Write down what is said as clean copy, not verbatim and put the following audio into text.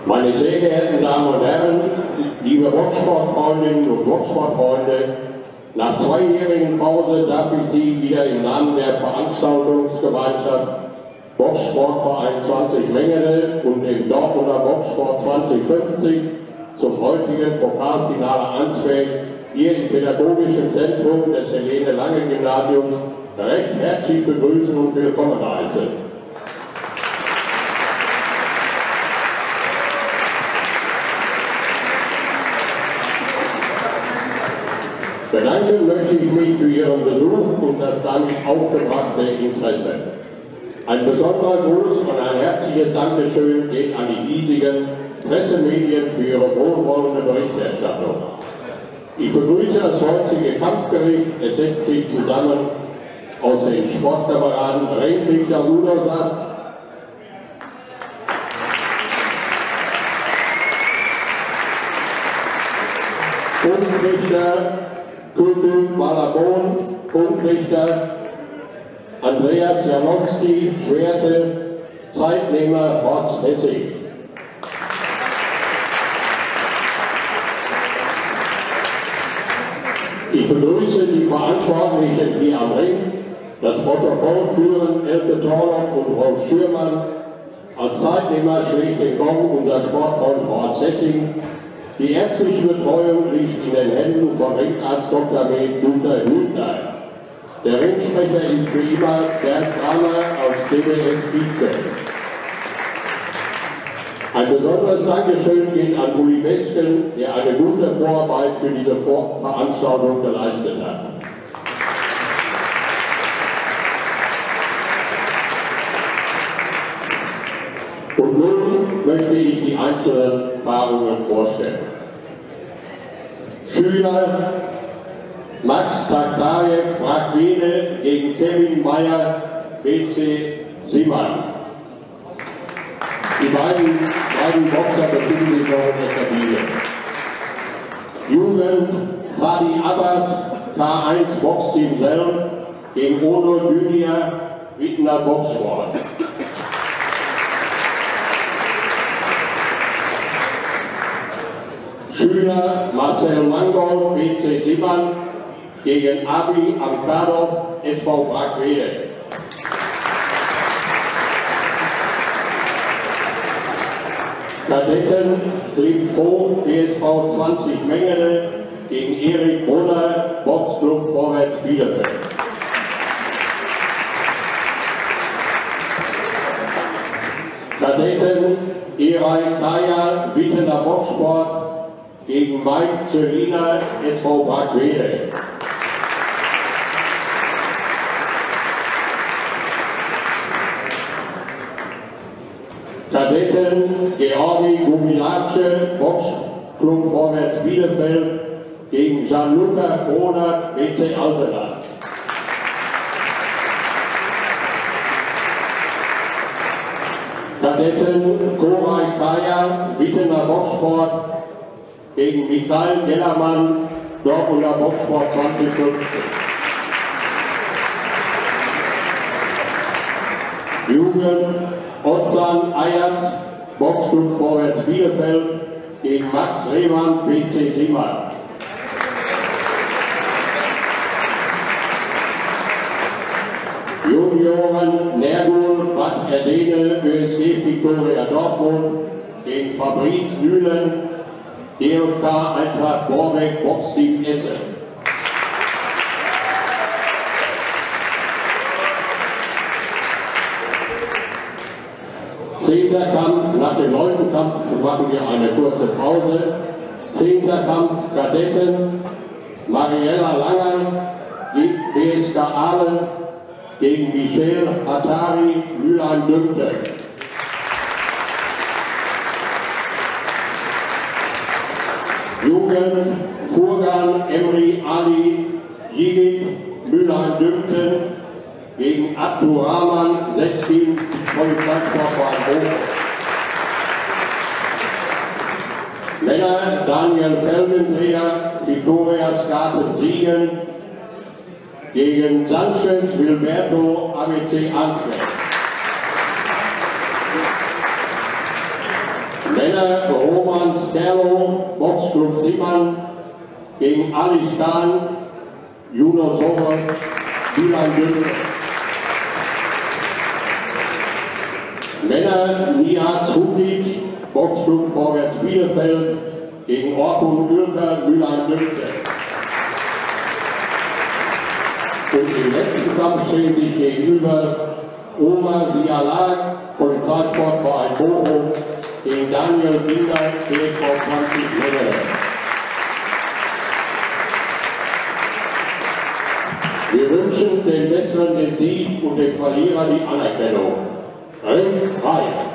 Meine sehr geehrten Damen und Herren, liebe Boxsportfreundinnen und Boxsportfreunde, nach zweijährigen Pause darf ich Sie wieder im Namen der Veranstaltungsgemeinschaft Boxsportverein 20 Mengele und dem Dortmunder Boxsport 2050 zum heutigen Pokalfinale Ansfeld hier im pädagogischen Zentrum des Helene-Lange-Gymnasiums recht herzlich begrüßen und willkommen heißen. Bedanken möchte ich mich für Ihren Besuch und das damit aufgebrachte Interesse. Ein besonderer Gruß und ein herzliches Dankeschön geht an die hiesigen Pressemedien für ihre wohlwollende Berichterstattung. Ich begrüße das heutige Kampfgericht. Es setzt sich zusammen aus den Sportkameraden Rehrichter Ludersatz, Punktrichter Kultu Malabon, Punktrichter Andreas Janowski, Schwerte, Zeitnehmer Horst Hessig. Ich begrüße die Verantwortlichen hier am Ring, das Protokoll führen Elke Torlock und Rolf Schürmann. Als Zeitnehmer schlägt den Gong unser Sportfreund Horst Hessig. Die ärztliche Betreuung liegt in den Händen von Ringarzt Dr. Med. Günter Hübner. Der Ringsprecher ist wie immer Bernd Kramer aus DBS Vize. Ein besonderes Dankeschön geht an Uli Wesken, der eine gute Vorarbeit für diese Veranstaltung geleistet hat. Und nun möchte ich die einzelnen Paarungen vorstellen. Schüler Max Taktajew, Brakwede gegen Kevin Meyer, BC Simon. Die beiden Boxer befinden sich noch in der Kabine. Jugend Fadi Abbas, K1 Boxteam Selm gegen Ono Dünia, Wittener Boxsport. Schüler Marcel Mangold, BC Simon gegen Abi Amkadov, SV Brakwede. Kadetten Philipp Vogt, BSV 20 Mengele gegen Erik Brunner, Boxclub Vorwärts Bielefeld. Kadetten Eray Kaya, Wittener Boxsport gegen Mike Zölliner, SV Brakwede. Kadetten Georgi Gumilace, Boxclub Vorwärts Bielefeld gegen Gianluca Kronert, BC Altena. Kadetten Koray Kaya, Wittener Boxsport gegen Michael Gellermann, Dortmunder Boxsport 2050. Jugend Ozan Ayat, Boxclub Vorwärts Bielefeld gegen Max Rehmann, BC Simon. Junioren Nergul, Bad Erdene, ÖSG Viktoria Dortmund gegen Fabrice Mühlen, DLK Eintracht Borbeck, Boxteam Essen. Zehnter Kampf, nach dem 9. Kampf machen wir eine kurze Pause. 10. Kampf Kadetten, Mariella Langer, BSK Aalen gegen Michel Attari, Mülheim-Dümpte. Jugend Furgan Emri Ali Yigit, Mülheim-Dümpte gegen Abdurrahman, 16 Polizeisportverein Hof. Männer Daniel Felgenträger, Victorias Garten Siegen gegen Sanchez Wilberto, ABC Ansberg. Männer Roman Sterlo, Boxclub Seemann gegen Ali Stan, Juno Sommer, Julian Günther. Männer Nihat Zukic, Boxclub Vorwärts Bielefeld gegen Orkun Ülker, Julian Günther. Und im letzten Kampf stehen sich gegenüber Omar Sialag, Polizeisportverein Bochum, gegen Daniel Binder, TSV 20 Männer. Wir wünschen den Besseren den Sieg und dem Verlierer die Anerkennung. Ring frei!